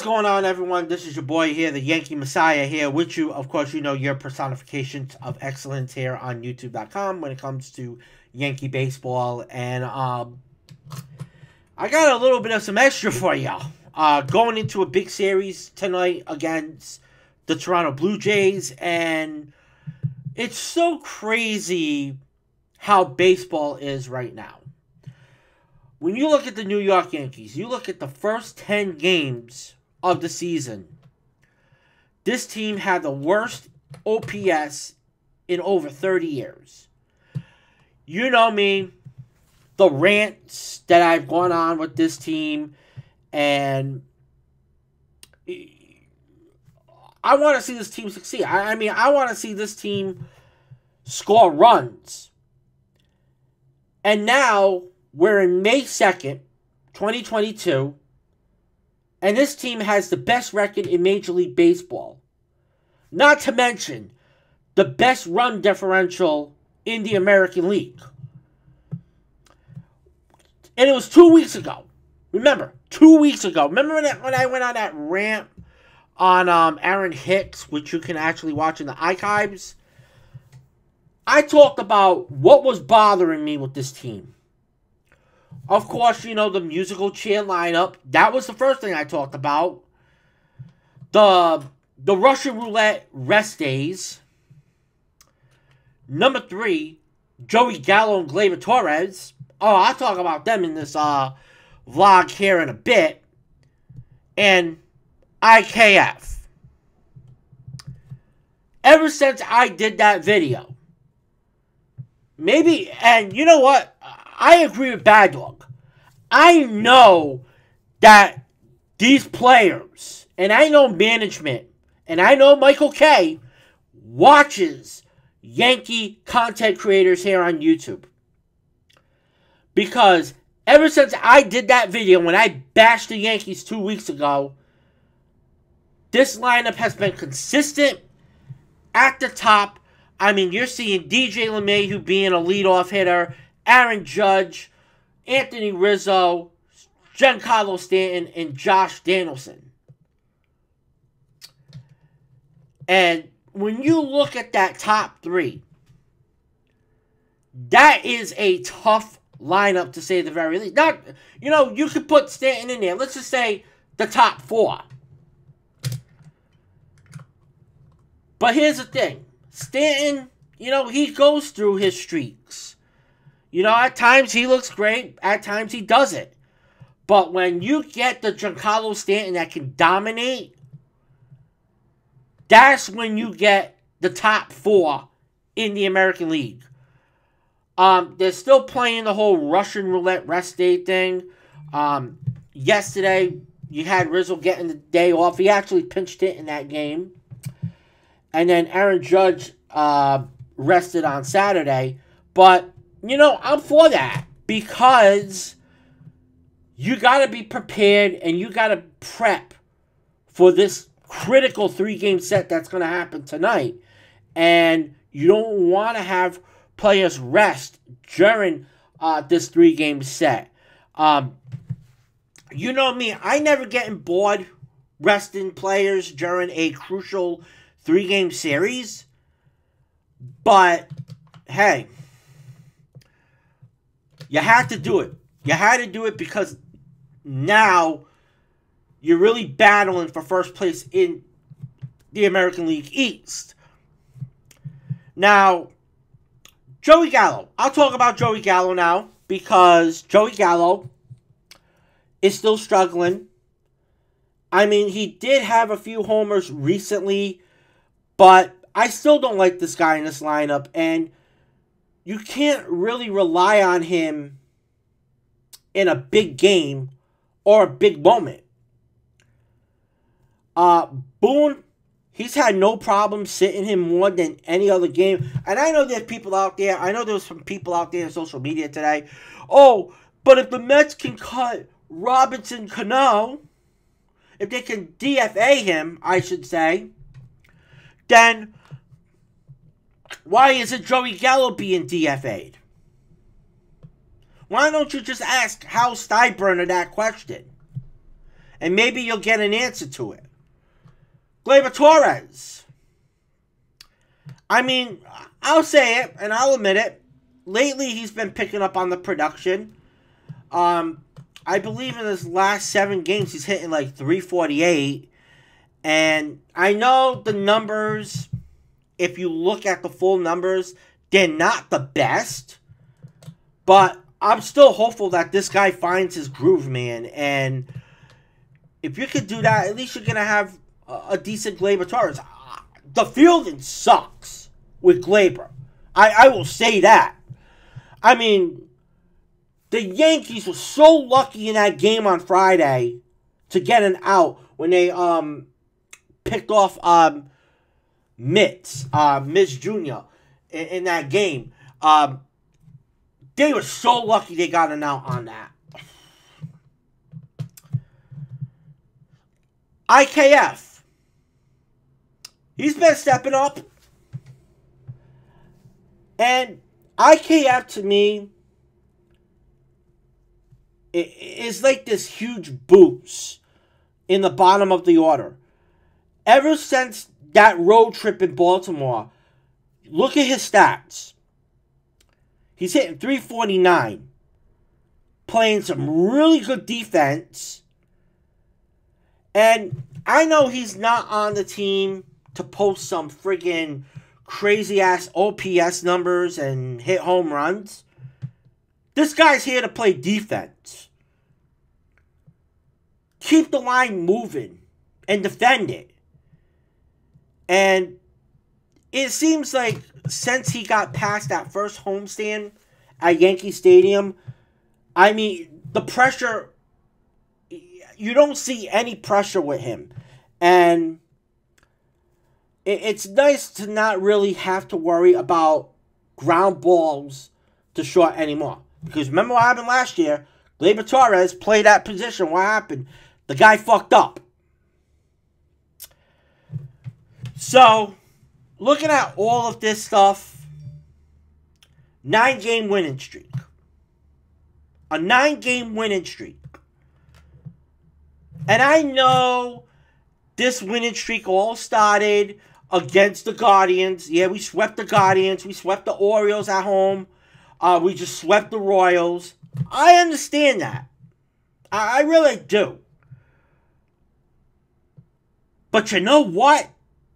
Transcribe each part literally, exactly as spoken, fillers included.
going on, everyone? This is your boy here, the Yankee Messiah here with you. Of course, you know your personification of excellence here on YouTube dot com when it comes to Yankee baseball. And um, I got a little bit of some extra for y'all. Uh, going into a big series tonight against the Toronto Blue Jays. And it's so crazy how baseball is right now. When you look at the New York Yankees, you look at the first ten games of the season, this team had the worst O P S in over thirty years. You know me, the rants that I've gone on with this team, and I want to see this team succeed. I, I mean, I want to see this team score runs. And now we're in May second, twenty twenty-two, and this team has the best record in Major League Baseball. Not to mention the best run differential in the American League. And it was two weeks ago. Remember, two weeks ago. Remember when I, when I went on that rant on um, Aaron Hicks, which you can actually watch in the archives? I talked about what was bothering me with this team. Of course, you know, the musical chair lineup. That was the first thing I talked about. The, the Russian roulette rest days. Number three, Joey Gallo and Gleyber Torres. Oh, I'll talk about them in this uh, vlog here in a bit. And I K F. Ever since I did that video, maybe, and you know what? I agree with Bad Dog. I know that these players, and I know management, and I know Michael Kay watches Yankee content creators here on YouTube. Because ever since I did that video when I bashed the Yankees two weeks ago, this lineup has been consistent at the top. I mean, you're seeing D J LeMahieu being a leadoff hitter, Aaron Judge, Anthony Rizzo, Giancarlo Stanton, and Josh Donaldson. And when you look at that top three, that is a tough lineup to say the very least. Not, you know, you could put Stanton in there. Let's just say the top four. But here's the thing. Stanton, you know, he goes through his streaks. You know, at times he looks great. At times he doesn't. But when you get the Giancarlo Stanton that can dominate, that's when you get the top four in the American League. Um, they're still playing the whole Russian roulette rest day thing. Um, yesterday, you had Rizzo getting the day off. He actually pinched hit in that game. And then Aaron Judge uh, rested on Saturday. But, you know, I'm for that. Because you got to be prepared and you got to prep for this critical three-game set that's going to happen tonight. And you don't want to have players rest during uh, this three-game set. Um, you know me, I never getting bored resting players during a crucial three-game series. But, hey, you had to do it. You had to do it because now you're really battling for first place in the American League East. Now, Joey Gallo. I'll talk about Joey Gallo now because Joey Gallo is still struggling. I mean, he did have a few homers recently, but I still don't like this guy in this lineup, and you can't really rely on him in a big game or a big moment. Uh, Boone, he's had no problem sitting him more than any other game. And I know there's people out there, I know there's some people out there in social media today. Oh, but if the Mets can cut Robinson Cano, if they can D F A him, I should say, then why isn't Joey Gallo being D F A'd? Why don't you just ask Hal Steinbrenner that question? And maybe you'll get an answer to it. Gleyber Torres. I mean, I'll say it, and I'll admit it. Lately, he's been picking up on the production. Um, I believe in his last seven games, he's hitting like three forty-eight. And I know the numbers, if you look at the full numbers, they're not the best. But I'm still hopeful that this guy finds his groove, man. And if you could do that, at least you're going to have a, a decent Gleyber Torres. The fielding sucks with Gleyber. I, I will say that. I mean, the Yankees were so lucky in that game on Friday to get an out when they um picked off um Mitz, uh, Mitz Junior in, in that game. Um, they were so lucky they got an out on that. I K F. He's been stepping up. And I K F, to me, is like this huge boost in the bottom of the order. Ever since that road trip in Baltimore, look at his stats. He's hitting three forty-nine, playing some really good defense. And I know he's not on the team to post some friggin' crazy-ass O P S numbers and hit home runs. This guy's here to play defense. Keep the line moving and defend it. And it seems like since he got past that first homestand at Yankee Stadium, I mean, the pressure, you don't see any pressure with him. And it's nice to not really have to worry about ground balls to short anymore. Because remember what happened last year? Gleyber Torres played that position. What happened? The guy fucked up. So, looking at all of this stuff, nine-game winning streak. A nine-game winning streak. And I know this winning streak all started against the Guardians. Yeah, we swept the Guardians. We swept the Orioles at home. Uh, we just swept the Royals. I understand that. I, I really do. But you know what?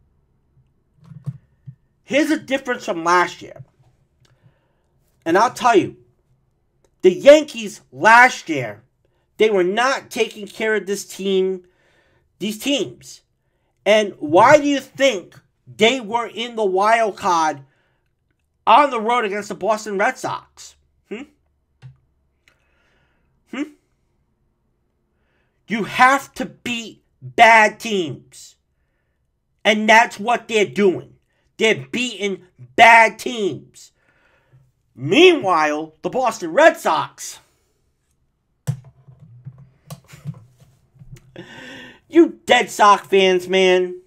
Here's a difference from last year. And I'll tell you, the Yankees last year, they were not taking care of this team, these teams. And why do you think they were in the wild card on the road against the Boston Red Sox? Hmm? Hmm? You have to beat bad teams. And that's what they're doing. They're beating bad teams. Meanwhile, the Boston Red Sox, you dead Sox fans, man,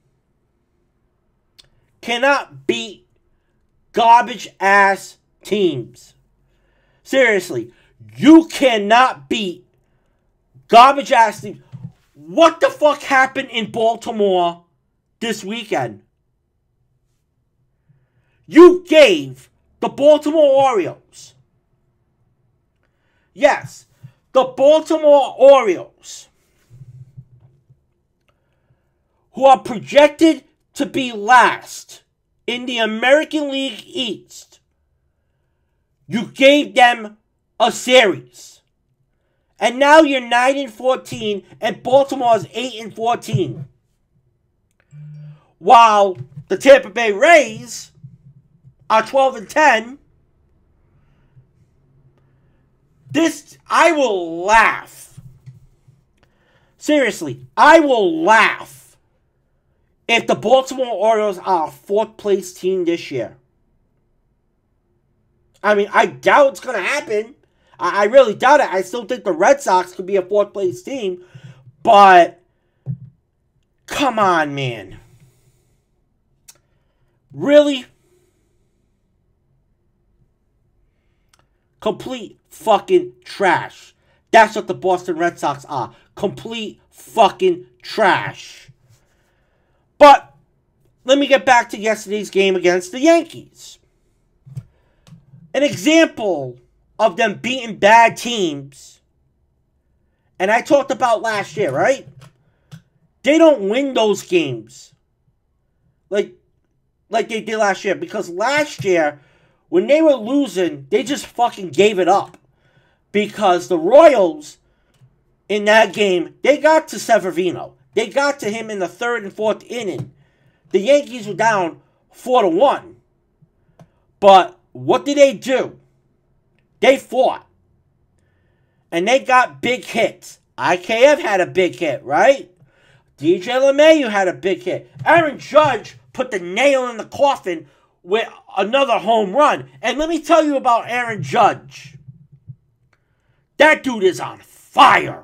cannot beat garbage-ass teams. Seriously, you cannot beat garbage-ass teams. What the fuck happened in Baltimore this weekend? You gave the Baltimore Orioles, yes, the Baltimore Orioles, who are projected to be last in the American League East, you gave them a series. And now you're nine and fourteen, and Baltimore's eight and fourteen. While the Tampa Bay Rays are twelve and ten. This, I will laugh. Seriously, I will laugh if the Baltimore Orioles are a fourth place team this year. I mean, I doubt it's going to happen. I, I really doubt it. I still think the Red Sox could be a fourth place team. But, come on, man. Really? Complete fucking trash. That's what the Boston Red Sox are. Complete fucking trash. But let me get back to yesterday's game against the Yankees. An example of them beating bad teams. And I talked about last year, right? They don't win those games like, like they did last year. Because last year, when they were losing, they just fucking gave it up. Because the Royals, in that game, they got to Severino. They got to him in the third and fourth inning. The Yankees were down four to one. But what did they do? They fought. And they got big hits. I K F had a big hit, right? D J LeMahieu had a big hit. Aaron Judge put the nail in the coffin with another home run. And let me tell you about Aaron Judge. That dude is on fire.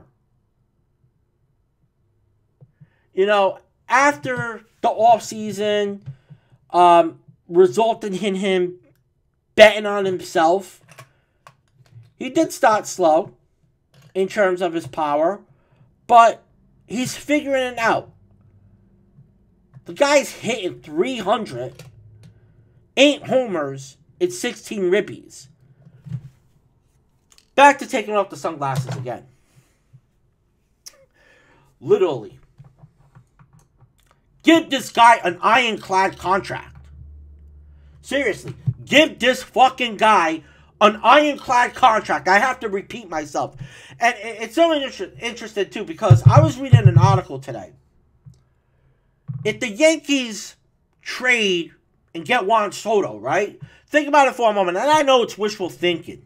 You know, after the offseason um, resulted in him betting on himself, he did start slow in terms of his power, but he's figuring it out. The guy's hitting three hundred, eight homers, and sixteen ribbies. Back to taking off the sunglasses again. Literally. Give this guy an ironclad contract. Seriously. Give this fucking guy an ironclad contract. I have to repeat myself. And it's so inter- interesting, too, because I was reading an article today. If the Yankees trade and get Juan Soto, right? Think about it for a moment. And I know it's wishful thinking.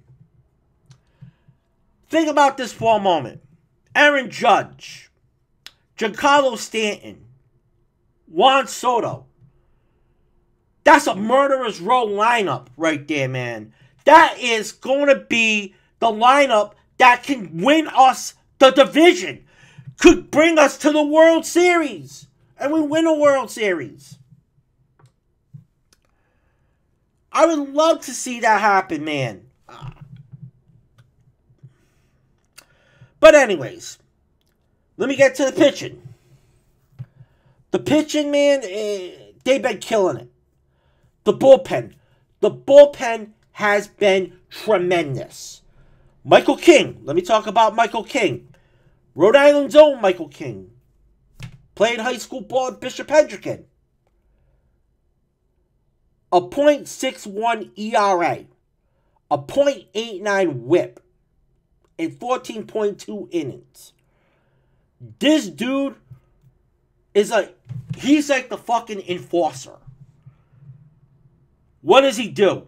Think about this for a moment. Aaron Judge, Giancarlo Stanton, Juan Soto. That's a murderer's row lineup right there, man. That is going to be the lineup that can win us the division. Could bring us to the World Series. And we win a World Series. I would love to see that happen, man. But anyways, let me get to the pitching. The pitching, man, eh, they've been killing it. The bullpen. The bullpen has been tremendous. Michael King. Let me talk about Michael King. Rhode Island's own Michael King. Played high school ball at Bishop Hendricken. A point six one E R A. A point eight nine whip. In fourteen point two innings. This dude is like, he's like the fucking enforcer. What does he do?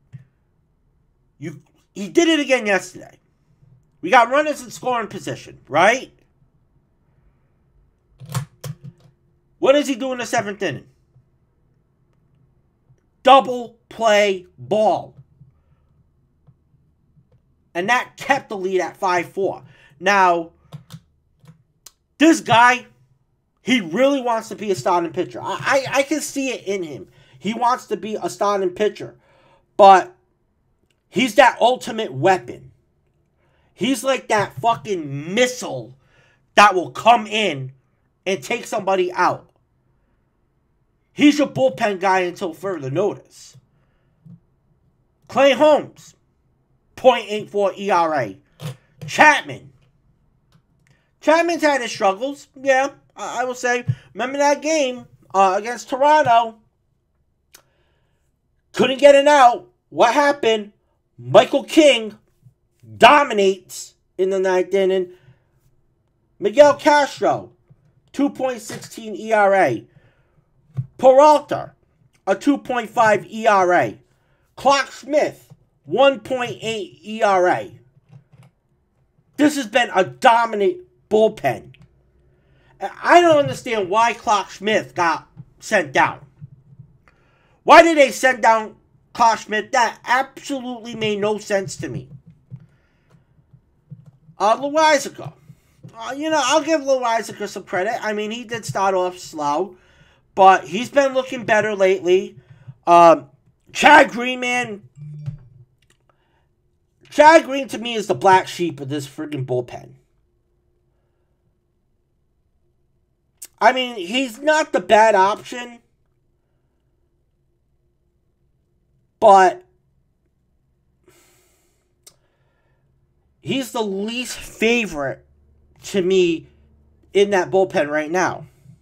You, he did it again yesterday. We got runners in scoring position, right? What does he do in the seventh inning? Double play ball. And that kept the lead at five four. Now, this guy, he really wants to be a starting pitcher. I, I, I can see it in him. He wants to be a starting pitcher. But he's that ultimate weapon. He's like that fucking missile that will come in and take somebody out. He's your bullpen guy until further notice. Clay Holmes. point eight four E R A. Chapman. Chapman's had his struggles. Yeah, I will say. Remember that game uh, against Toronto? Couldn't get it out. What happened? Michael King dominates in the ninth inning. Miguel Castro, two point one six E R A. Peralta, a two point five E R A. Clark Smith, one point eight E R A. This has been a dominant bullpen. I don't understand why Clark Smith got sent down. Why did they send down Clark Smith? That absolutely made no sense to me. Uh, Loaisiga. Uh, you know, I'll give Loaisiga some credit. I mean, he did start off slow, but he's been looking better lately. Um, Chad Green, man. Chad Green, to me, is the black sheep of this friggin' bullpen. I mean, he's not the bad option. But he's the least favorite to me in that bullpen right now.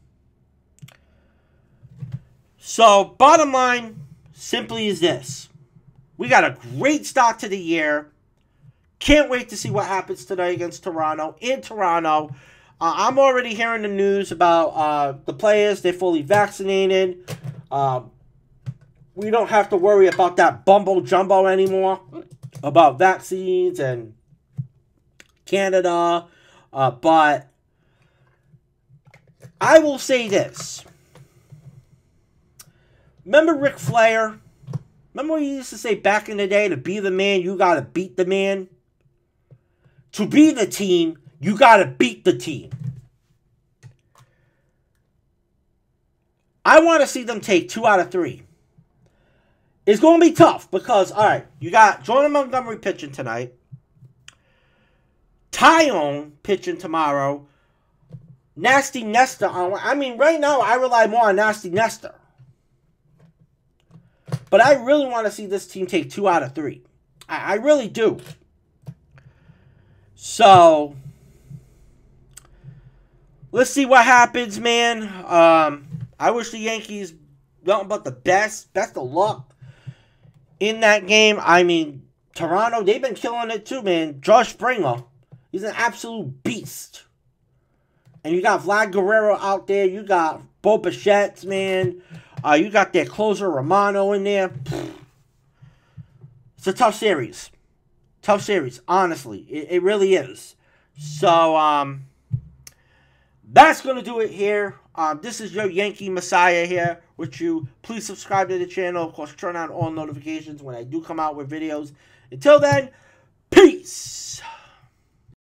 So, bottom line simply is this. We got a great start to the year. Can't wait to see what happens today against Toronto. In Toronto, uh, I'm already hearing the news about uh, the players. They're fully vaccinated. Um, we don't have to worry about that bumble jumbo anymore about vaccines and Canada. Uh, but I will say this. Remember Ric Flair? Remember what he used to say back in the day? To be the man, you got to beat the man. To be the team, you got to beat the team. I want to see them take two out of three. It's going to be tough because, all right, you got Jordan Montgomery pitching tonight. Taillon pitching tomorrow. Nasty Nestor. I mean, right now, I rely more on Nasty Nestor. But I really want to see this team take two out of three. I, I really do. So, let's see what happens, man. Um, I wish the Yankees nothing but the best. Best of luck in that game. I mean, Toronto, they've been killing it too, man. Josh Springer, he's an absolute beast. And you got Vlad Guerrero out there. You got Bo Bichette, man. Uh, you got their closer, Romano, in there. It's a tough series. Tough series, honestly. It, it really is. So, um, that's going to do it here. Um, this is your Yankee Messiah here with you. Please subscribe to the channel. Of course, turn on all notifications when I do come out with videos. Until then, peace.